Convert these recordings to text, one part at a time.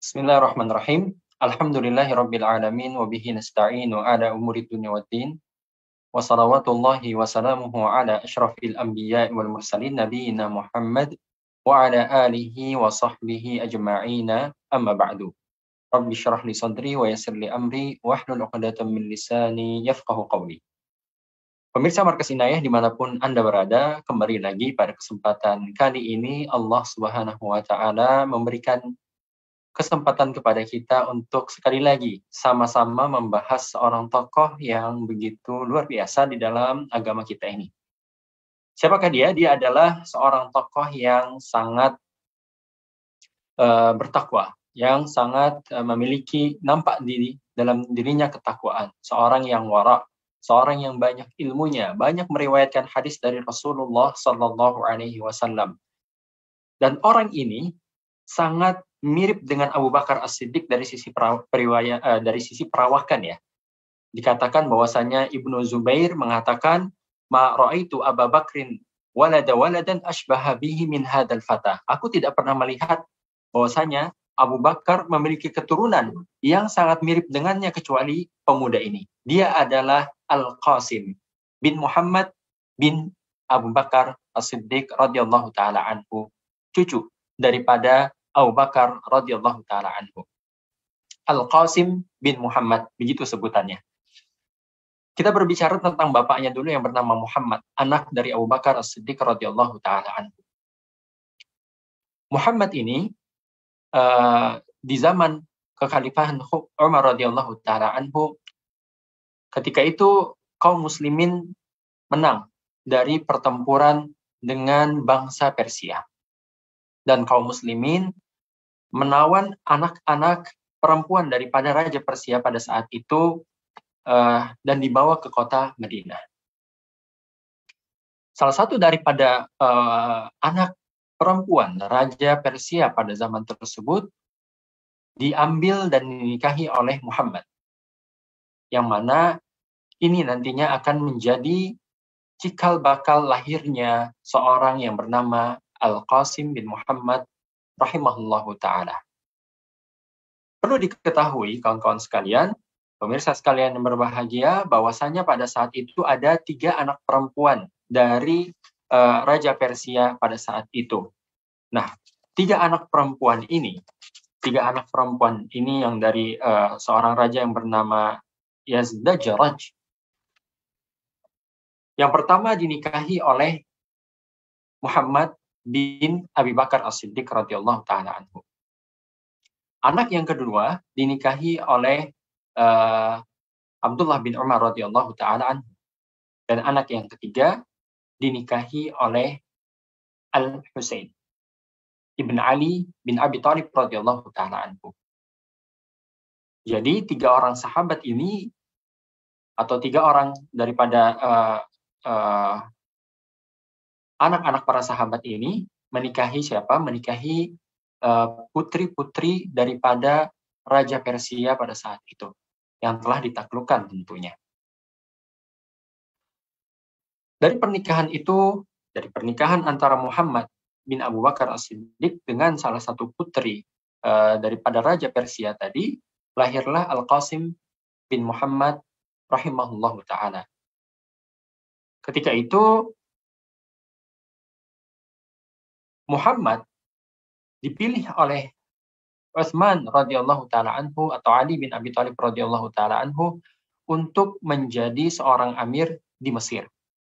Bismillahirrahmanirrahim. Alhamdulillahirabbil alamin wa bihi nasta'inu ala umuri dunya waddin. Wa salawatullahi wa salamuhu ala asyrafil anbiya'i wal mursalin nabiyina Muhammad wa ala alihi wa sahbihi ajma'ina amma ba'du. Rabbi syrah li sadri wa yassir li amri wahlul 'uqdatam min lisani yafqahu qawli. Pemirsa Markas Inayah dimanapun Anda berada, kembali lagi pada kesempatan kali ini Allah Subhanahu wa Ta'ala memberikan kesempatan kepada kita untuk sekali lagi sama-sama membahas seorang tokoh yang begitu luar biasa di dalam agama kita ini. Siapakah dia? Dia adalah seorang tokoh yang sangat bertakwa, yang sangat memiliki nampak diri dalam dirinya ketakwaan, seorang yang wara, seorang yang banyak ilmunya, banyak meriwayatkan hadis dari Rasulullah Sallallahu Alaihi Wasallam. Dan orang ini sangat mirip dengan Abu Bakar As-Siddiq dari sisi perawakan ya. Dikatakan bahwasanya Ibnu Zubair mengatakan ma raaitu Abu Bakrin waladan ashbaha bihi min hadzal fata. Aku tidak pernah melihat bahwasanya Abu Bakar memiliki keturunan yang sangat mirip dengannya kecuali pemuda ini. Dia adalah Al-Qasim bin Muhammad bin Abu Bakar As-Siddiq radhiyallahu taala anhu, cucu daripada Abu Bakar radhiyallahu taala anhu. Al-Qasim bin Muhammad, begitu sebutannya. Kita berbicara tentang bapaknya dulu yang bernama Muhammad, anak dari Abu Bakar As-Siddiq radhiyallahu taala anhu. Muhammad ini di zaman kekhalifahan Umar radhiyallahu taala anhu, ketika itu kaum muslimin menang dari pertempuran dengan bangsa Persia. Dan kaum muslimin menawan anak-anak perempuan daripada Raja Persia pada saat itu dan dibawa ke kota Madinah. Salah satu daripada anak perempuan Raja Persia pada zaman tersebut diambil dan dinikahi oleh Muhammad, yang mana ini nantinya akan menjadi cikal bakal lahirnya seorang yang bernama Al-Qasim bin Muhammad rahimahullahu ta'ala. Perlu diketahui kawan-kawan sekalian, pemirsa sekalian yang berbahagia, bahwasanya pada saat itu ada 3 anak perempuan dari Raja Persia pada saat itu. Nah, 3 anak perempuan ini yang dari seorang raja yang bernama Yazdajraj. Yang pertama dinikahi oleh Muhammad bin Abi Bakar As-Siddiq radhiyallahu ta'ala anhu. Anak yang kedua dinikahi oleh Abdullah bin Umar radhiyallahu ta'ala anhu. Dan anak yang ketiga dinikahi oleh Al-Husain Ibn Ali bin Abi Thalib radhiyallahu ta'ala anhu. Jadi 3 orang sahabat ini, atau 3 orang daripada anak-anak para sahabat ini menikahi siapa? Menikahi putri-putri daripada Raja Persia pada saat itu, yang telah ditaklukkan tentunya. Dari pernikahan antara Muhammad bin Abu Bakar As-Siddiq dengan salah satu putri daripada Raja Persia tadi, lahirlah Al-Qasim bin Muhammad rahimahullahu ta'ala. Ketika itu Muhammad dipilih oleh Utsman radhiyallahu taala anhu atau Ali bin Abi Thalib radhiyallahu taala anhu untuk menjadi seorang amir di Mesir.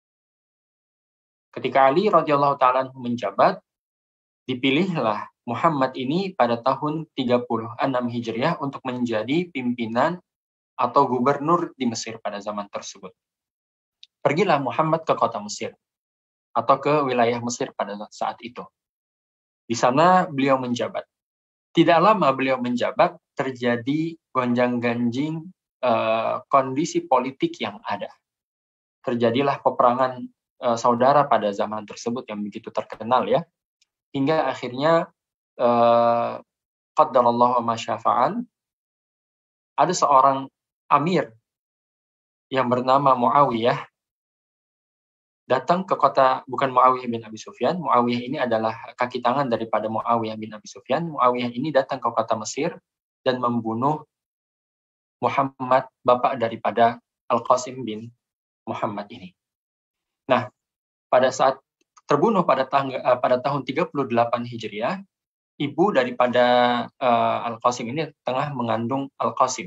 Ketika Ali radhiyallahu taala anhu menjabat, dipilihlah Muhammad ini pada tahun 36 Hijriah untuk menjadi pimpinan atau gubernur di Mesir pada zaman tersebut. Pergilah Muhammad ke kota Mesir atau ke wilayah Mesir pada saat itu. Di sana beliau menjabat. Tidak lama beliau menjabat, terjadi gonjang-ganjing kondisi politik yang ada. Terjadilah peperangan saudara pada zaman tersebut yang begitu terkenal ya. Hingga akhirnya qaddarallahu ma syafa'al, ada seorang amir yang bernama Muawiyah datang ke kota, bukan Muawiyah bin Abi Sufyan. Muawiyah ini adalah kaki tangan daripada Muawiyah bin Abi Sufyan. Muawiyah ini datang ke kota Mesir dan membunuh Muhammad, bapak daripada Al-Qasim bin Muhammad ini. Nah, pada saat terbunuh pada tahun 38 Hijriah, ibu daripada Al-Qasim ini tengah mengandung Al-Qasim.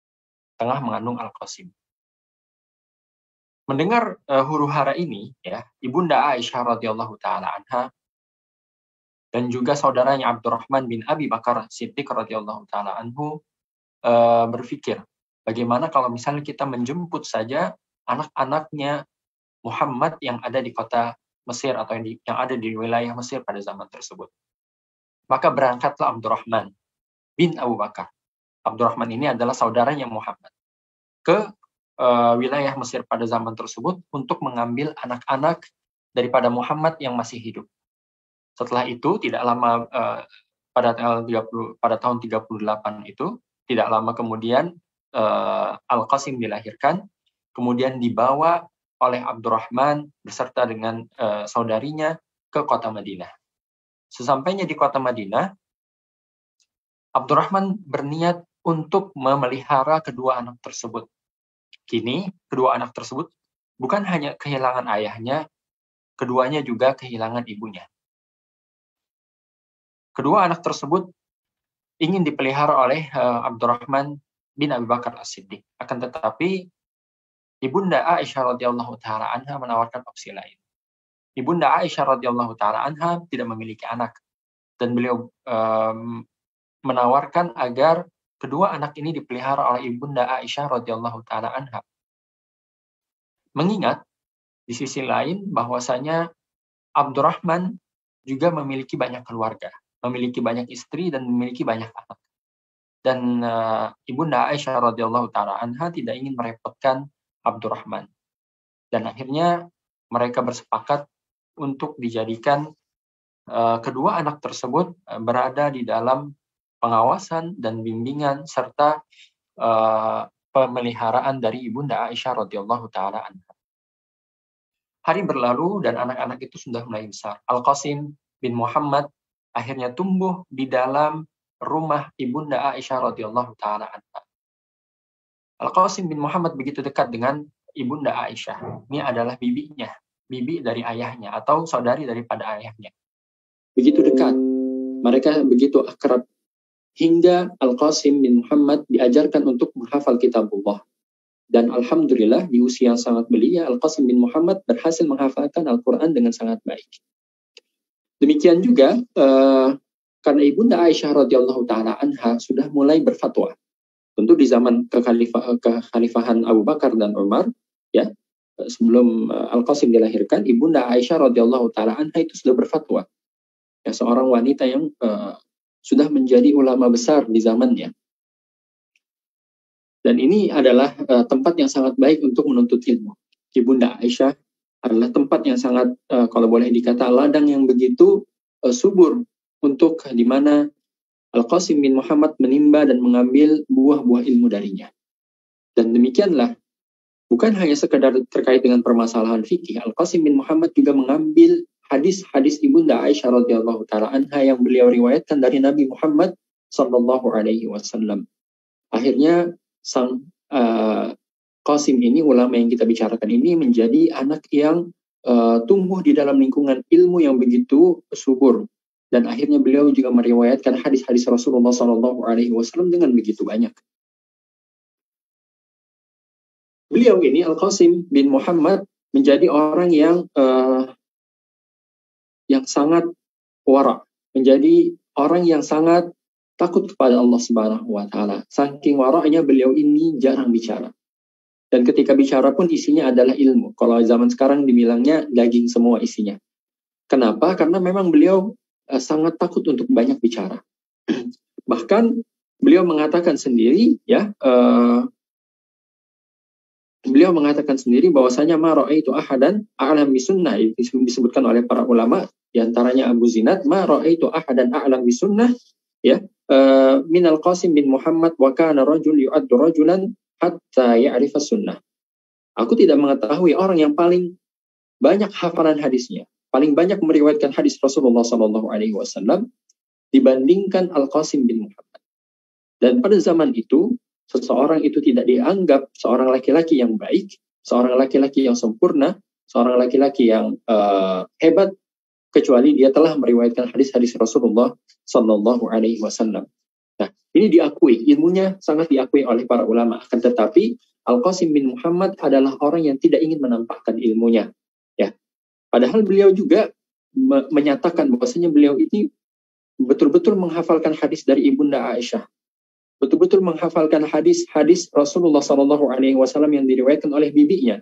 Mendengar huru-hara ini, ya, Ibunda Aisyah radhiyallahu taala anha dan juga saudaranya Abdurrahman bin Abi Bakar Siddiq radhiyallahu taala anhu berpikir, bagaimana kalau misalnya kita menjemput saja anak-anaknya Muhammad yang ada di kota Mesir atau yang ada di wilayah Mesir pada zaman tersebut. Maka berangkatlah Abdurrahman bin Abu Bakar. Abdurrahman ini adalah saudaranya Muhammad ke wilayah Mesir pada zaman tersebut untuk mengambil anak-anak daripada Muhammad yang masih hidup. Setelah itu tidak lama pada tahun 38 itu, tidak lama kemudian Al-Qasim dilahirkan, kemudian dibawa oleh Abdurrahman beserta dengan saudarinya ke kota Madinah. Sesampainya di kota Madinah, Abdurrahman berniat untuk memelihara kedua anak tersebut. Kini, kedua anak tersebut bukan hanya kehilangan ayahnya, keduanya juga kehilangan ibunya. Kedua anak tersebut ingin dipelihara oleh Abdurrahman bin Abi Bakar As-Siddiq. Akan tetapi Ibunda Aisyah radhiyallahu taala anha menawarkan opsi lain. Ibunda Aisyah radhiyallahu taala anha tidak memiliki anak dan beliau menawarkan agar kedua anak ini dipelihara oleh Ibunda Aisyah radhiyallahu taala anha. Mengingat di sisi lain bahwasanya Abdurrahman juga memiliki banyak keluarga, memiliki banyak istri dan memiliki banyak anak. Dan Ibunda Aisyah radhiyallahu taala anha tidak ingin merepotkan Abdurrahman. Dan akhirnya mereka bersepakat untuk dijadikan kedua anak tersebut berada di dalam pengawasan dan bimbingan serta pemeliharaan dari Ibunda Aisyah radhiyallahu taala anha. Hari berlalu dan anak-anak itu sudah mulai besar. Al-Qasim bin Muhammad akhirnya tumbuh di dalam rumah Ibunda Aisyah radhiyallahu taala anha. Al-Qasim bin Muhammad begitu dekat dengan Ibunda Aisyah. Ini adalah bibinya, bibi dari ayahnya atau saudari daripada ayahnya. Begitu dekat, mereka begitu akrab hingga Al-Qasim bin Muhammad diajarkan untuk menghafal kitabullah. Dan alhamdulillah di usia yang sangat belia, Al-Qasim bin Muhammad berhasil menghafalkan Al-Quran dengan sangat baik. Demikian juga karena Ibunda Aisyah radhiyallahu taala anha sudah mulai berfatwa. Tentu di zaman kekhalifahan Abu Bakar dan Umar, ya, sebelum Al-Qasim dilahirkan, Ibunda Aisyah radhiyallahu taala anha itu sudah berfatwa. Ya, seorang wanita yang sudah menjadi ulama besar di zamannya. Dan ini adalah tempat yang sangat baik untuk menuntut ilmu. Ibunda Aisyah adalah tempat yang sangat, kalau boleh dikata, ladang yang begitu subur untuk di mana Al-Qasim bin Muhammad menimba dan mengambil buah-buah ilmu darinya. Dan demikianlah, bukan hanya sekedar terkait dengan permasalahan fikih, Al-Qasim bin Muhammad juga mengambil hadis-hadis Ibunda Aisyah radhiyallahu taala anha yang beliau riwayatkan dari Nabi Muhammad sallallahu alaihi wasallam. Akhirnya sang Qasim ini, ulama yang kita bicarakan ini, menjadi anak yang tumbuh di dalam lingkungan ilmu yang begitu subur. Dan akhirnya beliau juga meriwayatkan hadis-hadis Rasulullah Sallallahu Alaihi Wasallam dengan begitu banyak. Beliau ini, Al-Qasim bin Muhammad, menjadi orang yang sangat wara, menjadi orang yang sangat takut kepada Allah Subhanahu Wa Taala. Saking waranya beliau ini jarang bicara. Dan ketika bicara pun isinya adalah ilmu. Kalau zaman sekarang dibilangnya daging semua isinya. Kenapa? Karena memang beliau sangat takut untuk banyak bicara. Bahkan beliau mengatakan sendiri, ya, beliau mengatakan sendiri bahwasanya ma ra'aitu ahadan a'lam bisunnah, disebutkan oleh para ulama, diantaranya Abu Zinad, ma ra'aitu ahadan a'lam bisunnah, ya, min Al-Qasim bin Muhammad wa kana rajul yu'addu rajulan hatta ya'rifa sunnah. Aku tidak mengetahui orang yang paling banyak hafalan hadisnya, paling banyak meriwayatkan hadis Rasulullah SAW dibandingkan Al-Qasim bin Muhammad. Dan pada zaman itu, seseorang itu tidak dianggap seorang laki-laki yang baik, seorang laki-laki yang sempurna, seorang laki-laki yang hebat, kecuali dia telah meriwayatkan hadis-hadis Rasulullah SAW. Nah, ini diakui, ilmunya sangat diakui oleh para ulama. Akan tetapi, Al-Qasim bin Muhammad adalah orang yang tidak ingin menampakkan ilmunya. Ya, padahal beliau juga menyatakan bahwasanya beliau ini betul-betul menghafalkan hadis dari Ibunda Aisyah, betul-betul menghafalkan hadis-hadis Rasulullah SAW yang diriwayatkan oleh bibinya.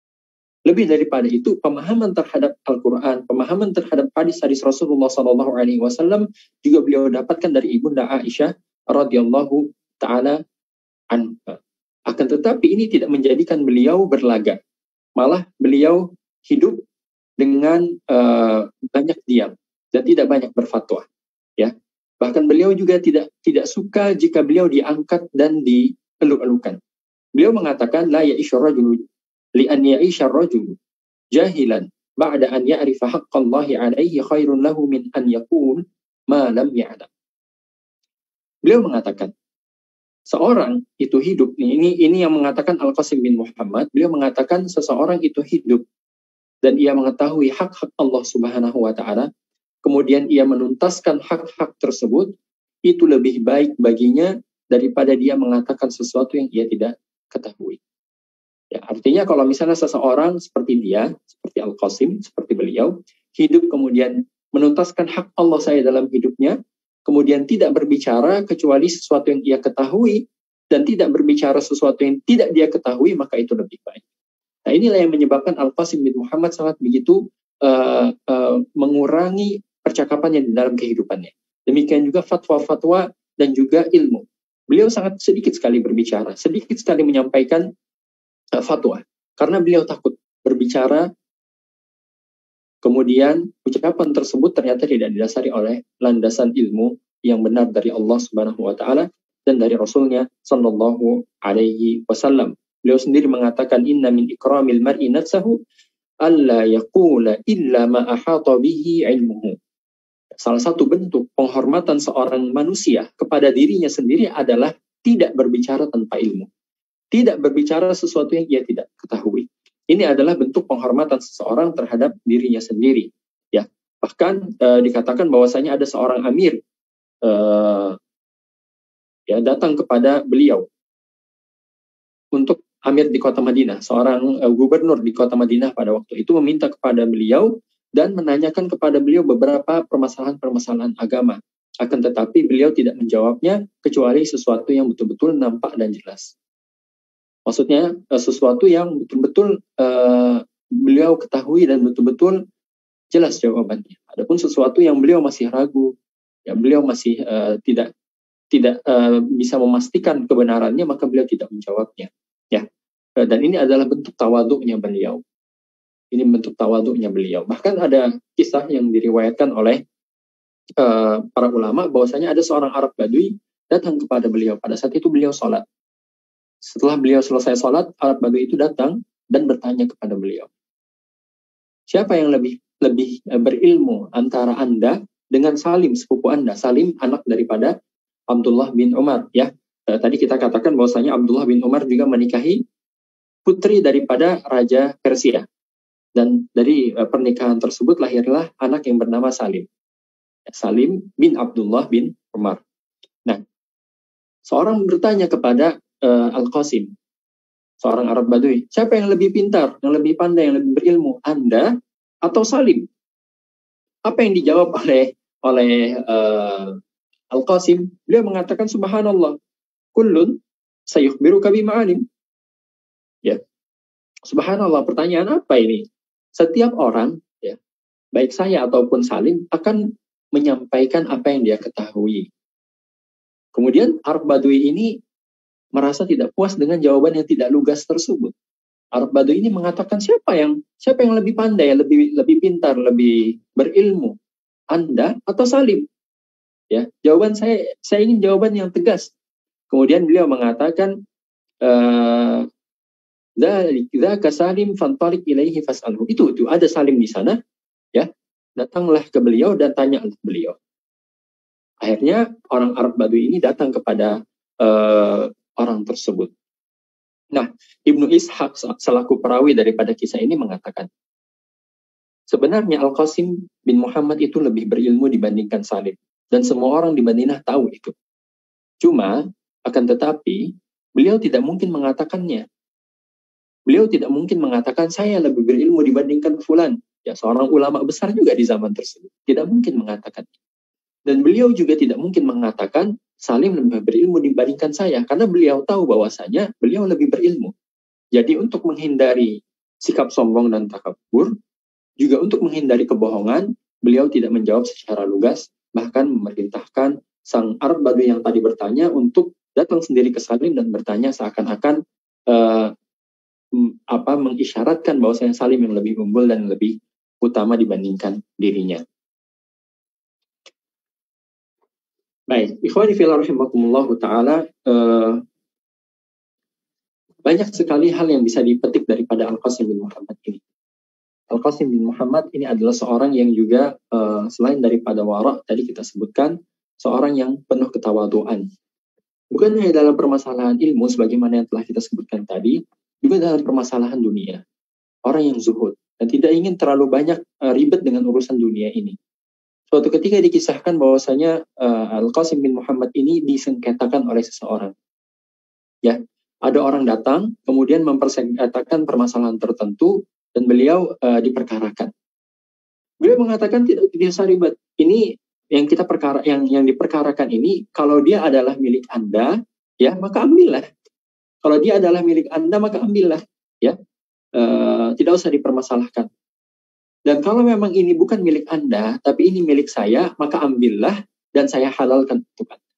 Lebih daripada itu, pemahaman terhadap Al-Quran, pemahaman terhadap hadis-hadis Rasulullah SAW juga beliau dapatkan dari Ibunda Aisyah radhiyallahu taala anha. Akan tetapi ini tidak menjadikan beliau berlaga, malah beliau hidup dengan banyak diam dan tidak banyak berfatwa. Ya, bahkan beliau juga tidak suka jika beliau diangkat dan dieluk-elukan. Beliau mengatakan la ya'ishu rajulu li an ya'isha rajulu jahilan ba'da an ya'rifa haqqallahi 'alaihi khairun lahu min an yaqul ma lam ya'lam. Beliau mengatakan seorang itu hidup, ini yang mengatakan Al-Qasim bin Muhammad, beliau mengatakan seseorang itu hidup dan ia mengetahui hak-hak Allah Subhanahu wa taala, kemudian ia menuntaskan hak-hak tersebut, itu lebih baik baginya daripada dia mengatakan sesuatu yang ia tidak ketahui. Ya, artinya kalau misalnya seseorang seperti dia, seperti Al-Qasim, seperti beliau, hidup kemudian menuntaskan hak Allah saya dalam hidupnya, kemudian tidak berbicara kecuali sesuatu yang ia ketahui, dan tidak berbicara sesuatu yang tidak dia ketahui, maka itu lebih baik. Nah, inilah yang menyebabkan Al-Qasim bin Muhammad sangat begitu mengurangi percakapan yang di dalam kehidupannya. Demikian juga fatwa-fatwa dan juga ilmu. Beliau sangat sedikit sekali berbicara, sedikit sekali menyampaikan fatwa, karena beliau takut berbicara kemudian ucapan tersebut ternyata tidak didasari oleh landasan ilmu yang benar dari Allah Subhanahu wa taala dan dari Rasulnya sallallahu alaihi wasallam. Beliau sendiri mengatakan inna min ikramil mar'i nafsahu alla yaqula illa ma ahata bihi ilmuhu. Salah satu bentuk penghormatan seorang manusia kepada dirinya sendiri adalah tidak berbicara tanpa ilmu. Tidak berbicara sesuatu yang ia tidak ketahui. Ini adalah bentuk penghormatan seseorang terhadap dirinya sendiri. Ya, bahkan dikatakan bahwasanya ada seorang amir datang kepada beliau untuk amir di kota Madinah, seorang gubernur di kota Madinah pada waktu itu meminta kepada beliau dan menanyakan kepada beliau beberapa permasalahan-permasalahan agama. Akan tetapi beliau tidak menjawabnya kecuali sesuatu yang betul-betul nampak dan jelas. Maksudnya sesuatu yang betul-betul beliau ketahui dan betul-betul jelas jawabannya. Adapun sesuatu yang beliau masih ragu, ya beliau masih tidak bisa memastikan kebenarannya, maka beliau tidak menjawabnya. Ya, dan ini adalah bentuk tawaduknya beliau. Ini bentuk tawaduknya beliau. Bahkan ada kisah yang diriwayatkan oleh para ulama bahwasanya ada seorang Arab Badui datang kepada beliau. Pada saat itu beliau sholat. Setelah beliau selesai sholat, Arab Badui itu datang dan bertanya kepada beliau, siapa yang lebih berilmu antara Anda dengan Salim, sepupu Anda? Salim anak daripada Abdullah bin Umar. Ya, tadi kita katakan bahwasanya Abdullah bin Umar juga menikahi putri daripada Raja Persia. Dan dari pernikahan tersebut lahirlah anak yang bernama Salim. Salim bin Abdullah bin Umar. Nah, seorang bertanya kepada Al-Qasim, seorang Arab Badui, siapa yang lebih pintar, yang lebih pandai, yang lebih berilmu, Anda atau Salim? Apa yang dijawab oleh Al-Qasim? Beliau mengatakan subhanallah, kullun sayukhbiruka bima alim. Ya, subhanallah, pertanyaan apa ini? Setiap orang, ya, baik saya ataupun Salim, akan menyampaikan apa yang dia ketahui. Kemudian Arab Badui ini merasa tidak puas dengan jawaban yang tidak lugas tersebut. Arab Badui ini mengatakan siapa yang lebih pandai, lebih pintar, lebih berilmu, Anda atau Salim? Ya, jawaban saya ingin jawaban yang tegas. Kemudian beliau mengatakan dzaka Salim fantalik ilaihi fas'alhu. Itu ada Salim di sana, ya. Datanglah ke beliau dan tanya beliau. Akhirnya orang Arab Badui ini datang kepada orang tersebut. Nah, Ibnu Ishaq selaku perawi daripada kisah ini mengatakan, sebenarnya Al-Qasim bin Muhammad itu lebih berilmu dibandingkan Salim. Dan semua orang di Madinah tahu itu. Cuma, akan tetapi, beliau tidak mungkin mengatakannya. Beliau tidak mungkin mengatakan, saya lebih berilmu dibandingkan fulan. Ya, seorang ulama besar juga di zaman tersebut. Tidak mungkin mengatakan. Dan beliau juga tidak mungkin mengatakan, Salim lebih berilmu dibandingkan saya. Karena beliau tahu bahwasanya beliau lebih berilmu. Jadi untuk menghindari sikap sombong dan takabur, juga untuk menghindari kebohongan, beliau tidak menjawab secara lugas, bahkan memerintahkan sang Arab Badui yang tadi bertanya untuk datang sendiri ke Salim dan bertanya seakan-akan mengisyaratkan bahwasanya Salim yang lebih unggul dan lebih utama dibandingkan dirinya. Baik, ikhwani fillah rahimakumullah taala, banyak sekali hal yang bisa dipetik daripada Al-Qasim bin Muhammad ini. Al-Qasim bin Muhammad ini adalah seorang yang juga selain daripada wara' tadi kita sebutkan, seorang yang penuh ketawaduan. Bukan hanya dalam permasalahan ilmu sebagaimana yang telah kita sebutkan tadi, juga dalam permasalahan dunia. Orang yang zuhud dan tidak ingin terlalu banyak ribet dengan urusan dunia ini. Suatu ketika dikisahkan bahwasanya Al-Qasim bin Muhammad ini disengketakan oleh seseorang. Ya, ada orang datang kemudian mempersengketakan permasalahan tertentu dan beliau diperkarakan. Beliau mengatakan tidak usah ribet. Ini yang kita yang diperkarakan ini kalau dia adalah milik Anda, ya maka ambillah. Kalau dia adalah milik Anda maka ambillah, ya. Tidak usah dipermasalahkan. Dan kalau memang ini bukan milik Anda, tapi ini milik saya, maka ambillah dan saya halalkan untuk Anda.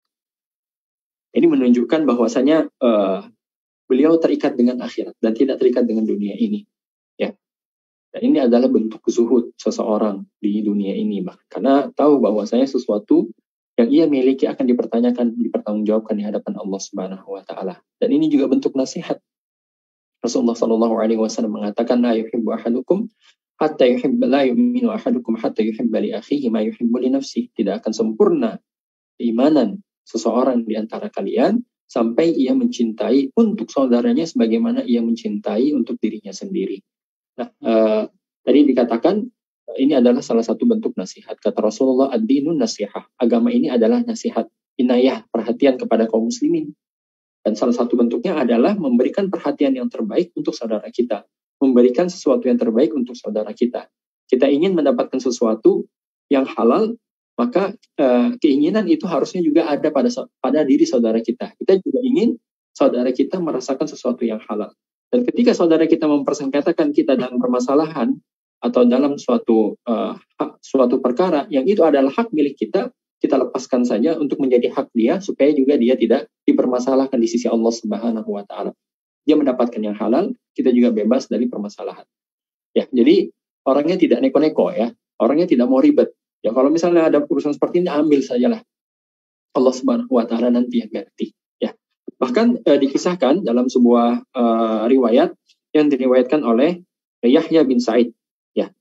Ini menunjukkan bahwasanya beliau terikat dengan akhirat dan tidak terikat dengan dunia ini. Ya. Dan ini adalah bentuk zuhud seseorang di dunia ini. Karena tahu bahwasanya sesuatu yang ia miliki akan dipertanggungjawabkan di hadapan Allah Subhanahu wa taala. Dan ini juga bentuk nasihat. Rasulullah sallallahu alaihi wasallam mengatakan, la yuhibbu ahadukum hatta yuhibba la yu'minu ahadukum hatta yuhibba li akhihi ma yuhibbu li nafsihi. Tidak akan sempurna keimanan seseorang di antara kalian sampai ia mencintai untuk saudaranya sebagaimana ia mencintai untuk dirinya sendiri. Nah, tadi dikatakan ini adalah salah satu bentuk nasihat. Kata Rasulullah, ad-dinun nasihah. Agama ini adalah nasihat, inayah, perhatian kepada kaum muslimin. Dan salah satu bentuknya adalah memberikan perhatian yang terbaik untuk saudara kita. Memberikan sesuatu yang terbaik untuk saudara kita. Kita ingin mendapatkan sesuatu yang halal, maka keinginan itu harusnya juga ada pada diri saudara kita. Kita juga ingin saudara kita merasakan sesuatu yang halal. Dan ketika saudara kita mempersengketakan kita dalam permasalahan atau dalam suatu perkara yang itu adalah hak milik kita, kita lepaskan saja untuk menjadi hak dia supaya juga dia tidak dipermasalahkan di sisi Allah Subhanahu wa taala. Dia mendapatkan yang halal, kita juga bebas dari permasalahan. Ya, jadi orangnya tidak neko-neko ya. Orangnya tidak mau ribet. Ya kalau misalnya ada urusan seperti ini ambil sajalah. Allah Subhanahu wa taala nanti yang ganti. Ya. Bahkan dikisahkan dalam sebuah riwayat yang diriwayatkan oleh Yahya bin Sa'id ya.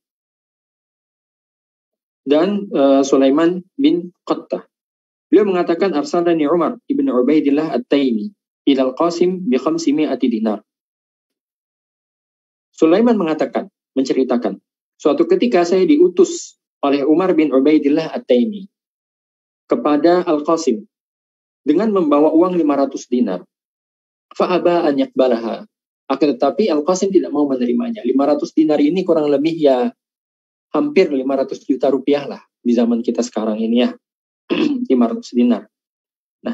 Dan Sulaiman bin Qattah. Beliau mengatakan arsalani Umar ibn Ubaidillah At-Taimi ila Al-Qasim bi 500 dinar. Sulaiman menceritakan, suatu ketika saya diutus oleh Umar bin Ubaidillah At-Taimi kepada Al-Qasim dengan membawa uang 500 dinar. Fa'aba an yakbalaha. Akan tetapi Al-Qasim tidak mau menerimanya. 500 dinar ini kurang lebih ya hampir 500 juta rupiah lah di zaman kita sekarang ini ya. 500 dinar. Nah,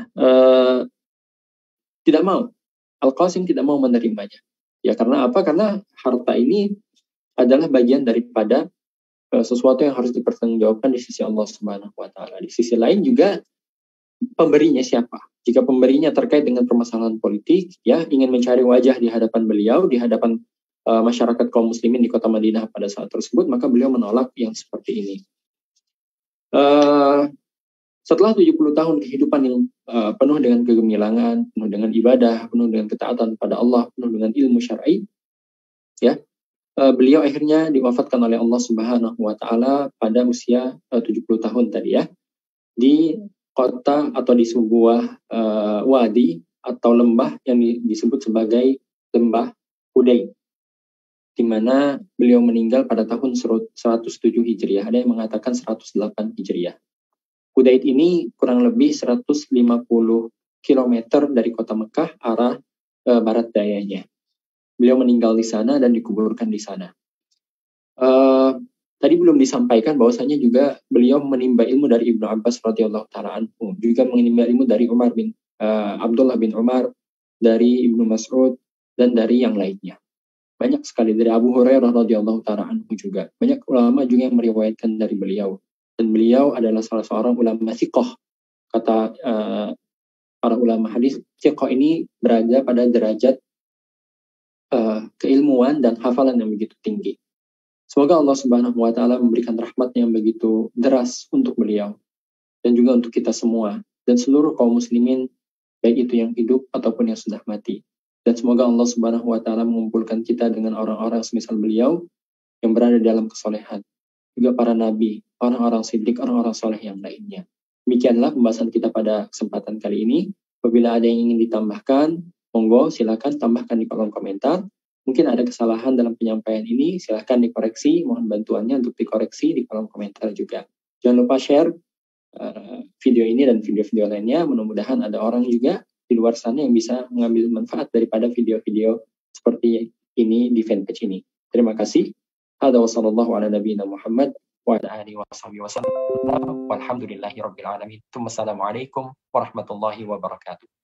tidak mau. Al-Qasim tidak mau menerimanya. Ya karena apa? Karena harta ini adalah bagian daripada sesuatu yang harus dipertanggungjawabkan di sisi Allah Subhanahu wa taala. Di sisi lain juga pemberinya siapa? Jika pemberinya terkait dengan permasalahan politik, ya ingin mencari wajah di hadapan beliau, di hadapan masyarakat kaum muslimin di kota Madinah pada saat tersebut, maka beliau menolak yang seperti ini. Setelah 70 tahun kehidupan yang penuh dengan kegemilangan, penuh dengan ibadah, penuh dengan ketaatan pada Allah, penuh dengan ilmu syar'i, ya, beliau akhirnya diwafatkan oleh Allah Subhanahu wa taala pada usia 70 tahun tadi ya, di kota atau di sebuah wadi atau lembah yang disebut sebagai lembah Hudain, di mana beliau meninggal pada tahun 107 Hijriah. Ada yang mengatakan 108 Hijriah. Hudaid ini kurang lebih 150 km dari kota Mekah arah barat dayanya. Beliau meninggal di sana dan dikuburkan di sana. Tadi belum disampaikan bahwasanya juga beliau menimba ilmu dari Ibnu Abbas radhiyallahu taala anhu, juga menimba ilmu dari Abdullah bin Umar, dari Ibnu Mas'ud, dan dari yang lainnya. Banyak sekali, dari Abu Hurairah radhiyallahu taala anhu juga. Banyak ulama juga yang meriwayatkan dari beliau. Dan beliau adalah salah seorang ulama thiqah. Kata para ulama hadis, thiqah ini berada pada derajat keilmuan dan hafalan yang begitu tinggi. Semoga Allah Subhanahu wa taala memberikan rahmat yang begitu deras untuk beliau dan juga untuk kita semua dan seluruh kaum muslimin, baik itu yang hidup ataupun yang sudah mati. Dan semoga Allah Subhanahu wa taala mengumpulkan kita dengan orang-orang semisal beliau yang berada dalam kesolehan, juga para nabi, orang-orang siddiq, orang-orang soleh yang lainnya. Demikianlah pembahasan kita pada kesempatan kali ini. Apabila ada yang ingin ditambahkan, monggo silakan tambahkan di kolom komentar. Mungkin ada kesalahan dalam penyampaian ini, silakan dikoreksi. Mohon bantuannya untuk dikoreksi di kolom komentar juga. Jangan lupa share video ini dan video-video lainnya. Mudah-mudahan ada orang juga di luar sana yang bisa mengambil manfaat daripada video-video seperti ini di fanpage ini. Terima kasih. Hadza wa sallallahu ala nabiyyina Muhammad wa ala alihi wa sahbihi wasallam. Walhamdulillahi rabbil alamin. Assalamualaikum warahmatullahi wabarakatuh.